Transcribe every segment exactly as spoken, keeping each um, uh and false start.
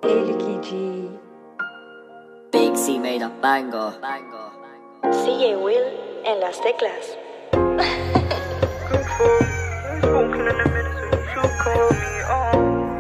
Ilky G. Big C made a banger. C J Will en las teclas. Good for me. I'm smoking in the minute, so you should call me. Oh.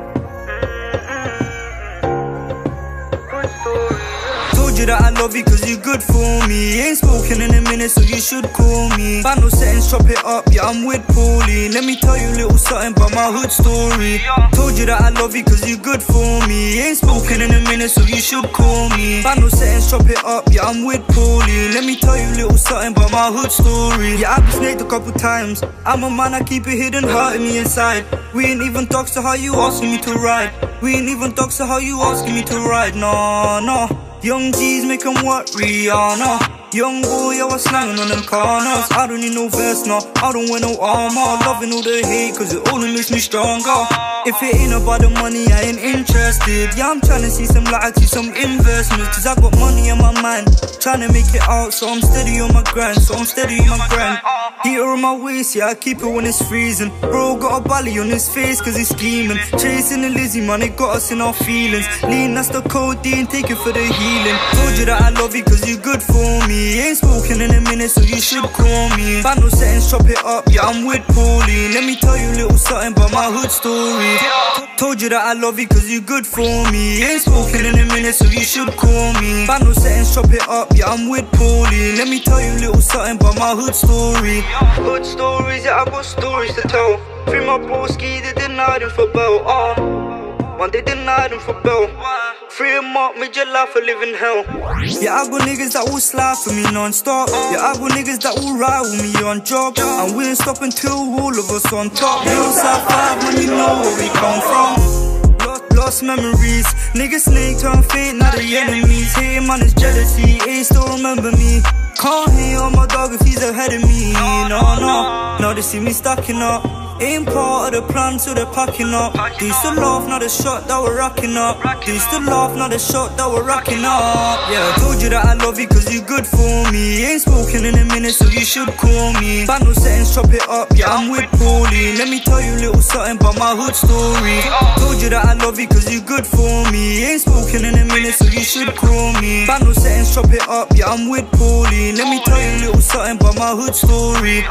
Mm-mm-mm. Good story. Told you that I love you cause you're good for me. Ain't spoken in a minute, so you should call me. Final settings, chop it up, yeah, I'm with Paulie. Let me tell you a little something about my hood story. Told you that I love you cause you're good for me. Ain't spoken in a minute, so you should call me. Final settings, chop it up, yeah, I'm with Paulie. Let me tell you a little something about my hood story. Yeah, I've been snaked a couple times. I'm a man, I keep it hidden, hurting me inside. We ain't even dogs, so how you asking me to ride? We ain't even dogs, so how you asking me to ride? No, no. Young G's make 'em what Rihanna. Young boy, I was slanging on them corners. I don't need no vest, no, I don't wear no armor. Loving all the hate, cause it only makes me stronger. If it ain't about the money, I ain't interested. Yeah, I'm trying to see some light, see some investments. Cause I got money on my mind, trying to make it out. So I'm steady on my grind, so I'm steady on my grind. Heater on my waist, yeah, I keep it when it's freezing. Bro got a belly on his face cause he's scheming. Chasing the Lizzie, man, it got us in our feelings. Lean, that's the codeine, take it for the healing. Told you that I love you cause you're good for me. Ain't spoken in a minute, so you should call me. Final settings, chop it up, yeah, I'm with Paulie. Let me tell you a little something about my hood story. Told you that I love you cause you're good for me. Ain't spoken in a minute, so you should call me. Final settings, chop it up, yeah, I'm with Paulie. Let me tell you a little something about my hood story. Hood stories, yeah, I got stories to tell. Free my broski, they denied him for bail. Uh, man, they denied him for bail. Free him up, made your life a living hell. Yeah, I got niggas that will slide for me non-stop. Yeah, I got niggas that will ride with me on job. And we ain't stop until all of us on top. Hillside five, when you know where we come from. Lost, lost memories. Niggas snake turn faint, now the enemies. Hating man is jealousy, ain't still remember me. Can't hate on my dog if he's ahead of me. No, no, now they see me stacking up. Ain't part of the plan, so they're packing up. They used to laugh, not the shot that we're rocking up. They used to laugh, not the shot that we're rocking up. Yeah, I told you that I love you cause you're good for me. Ain't spoken in a minute, so you should call me. Final settings, chop it up, yeah, I'm with Paulie. Let me tell you a little something about my hood story. Told you that I love you cause you're good for me. Ain't spoken in a minute, so you should call me. Final settings, chop it up, yeah, I'm with Paulie. Let me tell you a little something about my hood story.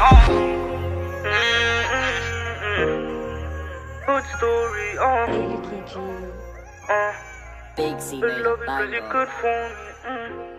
Good story, uh. Ilky G. Uh. Big C I made a love you cause you're banger. good for me. Mm.